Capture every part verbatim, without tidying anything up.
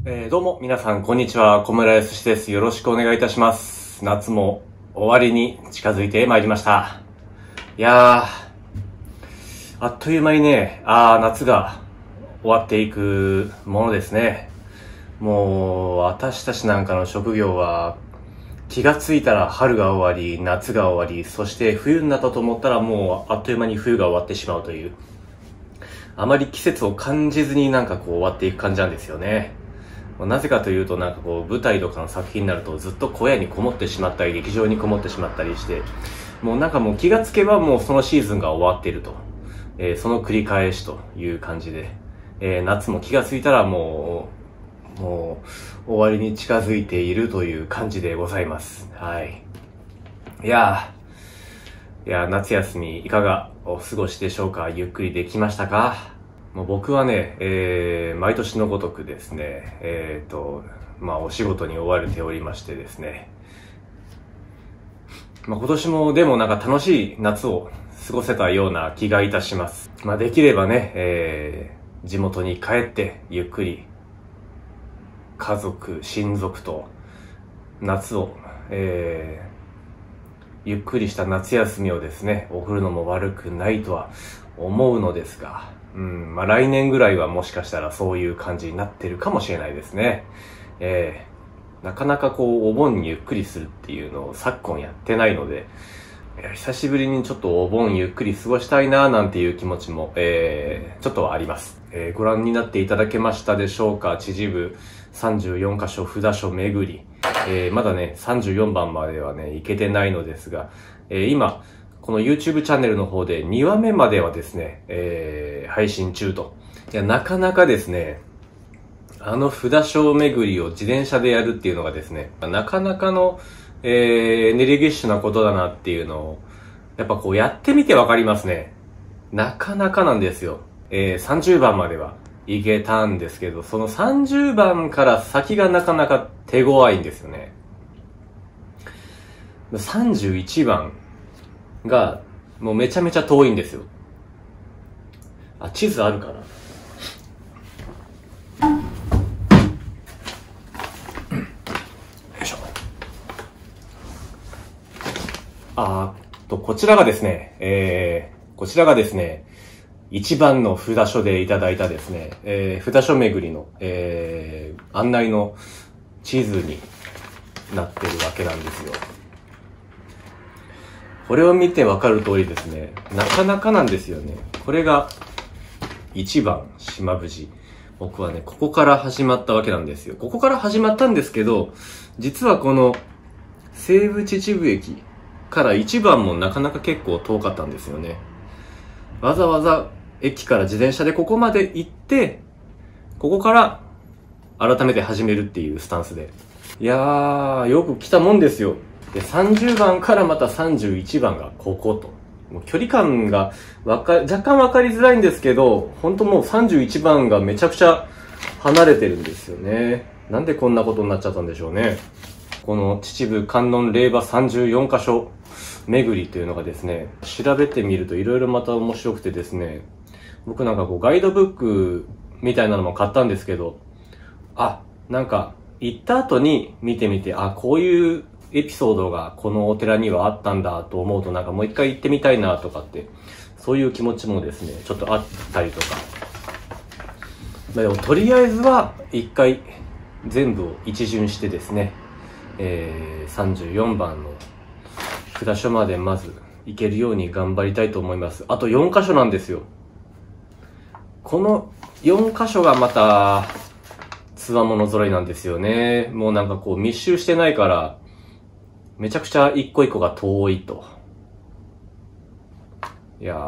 えー、どうも皆さんこんにちは、小村康です。よろしくお願いいたします。夏も終わりに近づいてまいりました。いやー、あっという間にね、あー夏が終わっていくものですね。もう私たちなんかの職業は気がついたら春が終わり、夏が終わり、そして冬になったと思ったらもうあっという間に冬が終わってしまうという、あまり季節を感じずになんかこう終わっていく感じなんですよね。なぜかというと、なんかこう舞台とかの作品になるとずっと小屋にこもってしまったり、劇場にこもってしまったりして、もうなんかもう気がつけばもうそのシーズンが終わっていると、えー、その繰り返しという感じで、えー、夏も気がついたらもうもう終わりに近づいているという感じでございます。はい。いやー、いやー夏休みいかがお過ごしでしょうか。ゆっくりできましたか。もう僕はね、えー、毎年のごとくですね、えーと、まあお仕事に追われておりましてですね、まあ今年もでもなんか楽しい夏を過ごせたような気がいたします。まあできればね、えー、地元に帰ってゆっくり家族、親族と夏を、えー、ゆっくりした夏休みをですね、送るのも悪くないとは思うのですが、うん、まあ来年ぐらいはもしかしたらそういう感じになってるかもしれないですね。えー、なかなかこうお盆にゆっくりするっていうのを昨今やってないので、いや久しぶりにちょっとお盆ゆっくり過ごしたいななんていう気持ちも、えー、ちょっとはあります。えー、ご覧になっていただけましたでしょうか。秩父さんじゅうよんかしょ札所巡り。えー、まだね、さんじゅうよんばんまではね、行けてないのですが、えー、今、この YouTube チャンネルの方でにわめまではですね、えー、配信中と。いや、なかなかですね、あの札所巡りを自転車でやるっていうのがですね、なかなかの、えー、エネルギッシュなことだなっていうのを、やっぱこうやってみてわかりますね。なかなかなんですよ。えー、さんじゅうばんまでは行けたんですけど、そのさんじゅうばんから先がなかなか手強いんですよね。さんじゅういちばんがもうめちゃめちゃ遠いんですよ。あ、地図あるかな。よいしょ。あーと、こちらがですね、えー、こちらがですね、一番の札所でいただいたですね、えー、札所巡りの、えー、案内の地図になってるわけなんですよ。これを見てわかる通りですね、なかなかなんですよね。これがいちばん島藤。僕はね、ここから始まったわけなんですよ。ここから始まったんですけど、実はこの西武秩父駅からいちばんもなかなか結構遠かったんですよね。わざわざ駅から自転車でここまで行って、ここから改めて始めるっていうスタンスで。いやー、よく来たもんですよ。で、さんじゅうばんからまたさんじゅういちばんがここと。もう距離感がわか、若干わかりづらいんですけど、本当もうさんじゅういちばんがめちゃくちゃ離れてるんですよね。なんでこんなことになっちゃったんでしょうね。この秩父観音霊場さんじゅうよんかしょ巡りというのがですね、調べてみると色々また面白くてですね、僕なんかこうガイドブックみたいなのも買ったんですけど、あ、なんか行った後に見てみて、あ、こういうエピソードがこのお寺にはあったんだと思うと、なんかもう一回行ってみたいなとかって、そういう気持ちもですね、ちょっとあったりとか。まあでもとりあえずは一回全部を一巡してですね、えー、さんじゅうよんばんの札所までまず行けるように頑張りたいと思います。あとよんかしょなんですよ。このよんかしょがまたつわもの揃いなんですよね。もうなんかこう密集してないからめちゃくちゃ一個一個が遠いと。いやー、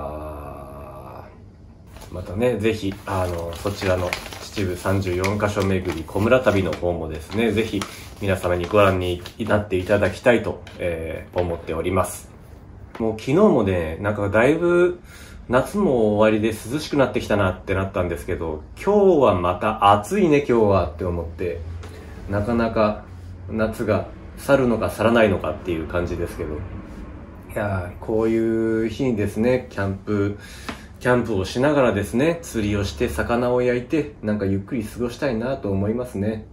またね、ぜひあのそちらの秩父さんじゅうよんかしょ巡り小村旅の方もですね、ぜひ皆様にご覧になっていただきたいと、えー、思っております。もう昨日もね、なんかだいぶ夏も終わりで涼しくなってきたなってなったんですけど、今日はまた暑いね今日はって思って、なかなか夏が去るのか去らないのかっていう感じですけど、いやー、こういう日にですね、キャンプキャンプをしながらですね、釣りをして魚を焼いて、なんかゆっくり過ごしたいなと思いますね。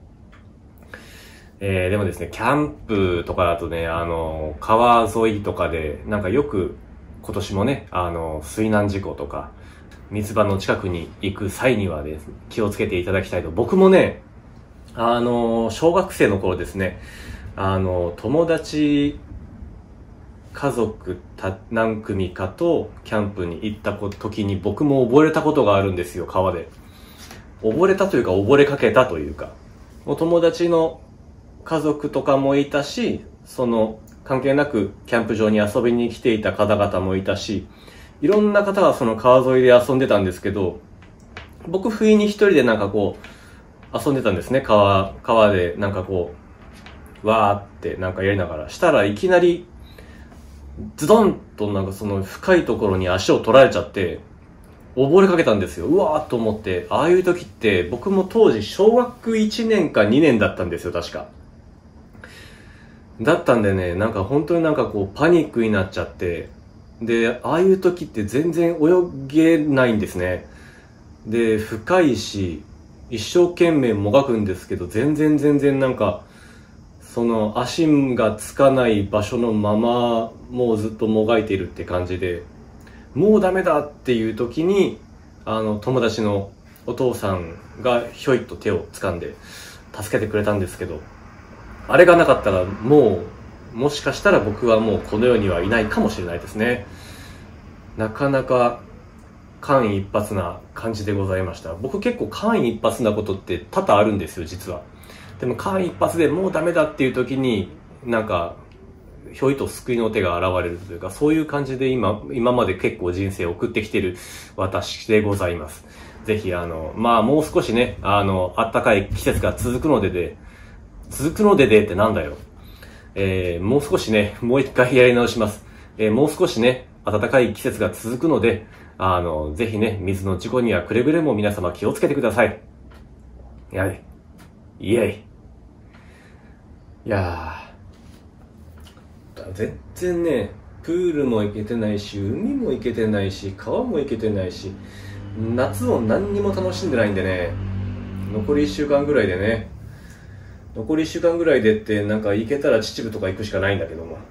えー、でもですね、キャンプとかだとね、あの、川沿いとかで、なんかよく今年もね、あの、水難事故とか、水場の近くに行く際にはです、ね、気をつけていただきたいと。僕もね、あの、小学生の頃ですね、あの、友達、家族た何組かとキャンプに行った時に僕も溺れたことがあるんですよ、川で。溺れたというか溺れかけたというか。お友達の家族とかもいたし、その関係なくキャンプ場に遊びに来ていた方々もいたし、いろんな方がその川沿いで遊んでたんですけど、僕不意に一人でなんかこう遊んでたんですね、川、川でなんかこう、わーってなんかやりながら。したらいきなりズドンとなんかその深いところに足を取られちゃって、溺れかけたんですよ。うわーっと思って、ああいう時って僕も当時小学いちねんかにねんだったんですよ、確か。だったんでね、なんか本当になんかこうパニックになっちゃって、で、ああいう時って全然泳げないんですね。で、深いし、一生懸命もがくんですけど、全然全然なんか、その足がつかない場所のままもうずっともがいているって感じで、もうダメだっていう時にあの友達のお父さんがひょいっと手を掴んで助けてくれたんですけど、あれがなかったらもうもしかしたら僕はもうこの世にはいないかもしれないですね。なかなか間一髪な感じでございました。僕結構間一髪なことって多々あるんですよ、実は。でも間一髪でもうダメだっていう時になんかひょいと救いの手が現れるというか、そういう感じで今今まで結構人生を送ってきてる私でございます。ぜひあのまあもう少しね、あの暖かい季節が続くのでで続くのででってなんだよ、えー、もう少しね、もう一回やり直します。えー、もう少しね、暖かい季節が続くので、あのぜひね、水の事故にはくれぐれも皆様気をつけてください。やいイエイ。いやー、全然ね、プールも行けてないし、海も行けてないし、川も行けてないし、夏を何にも楽しんでないんでね、残りいっしゅうかんぐらいでね、残りいっしゅうかんぐらいでってなんか行けたら秩父とか行くしかないんだけども、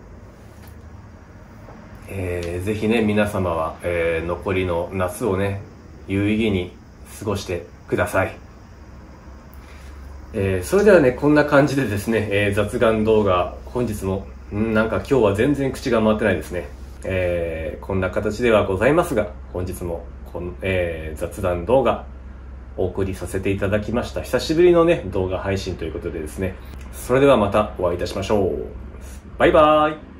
えー、ぜひね、皆様は、えー、残りの夏をね、有意義に過ごしてください。えー、それではね、こんな感じでですね、えー、雑談動画、本日も、んなんか今日は全然口が回ってないですね。えー、こんな形ではございますが、本日もこん、えー、雑談動画、お送りさせていただきました。久しぶりのね、動画配信ということでですね、それではまたお会いいたしましょう。バイバーイ。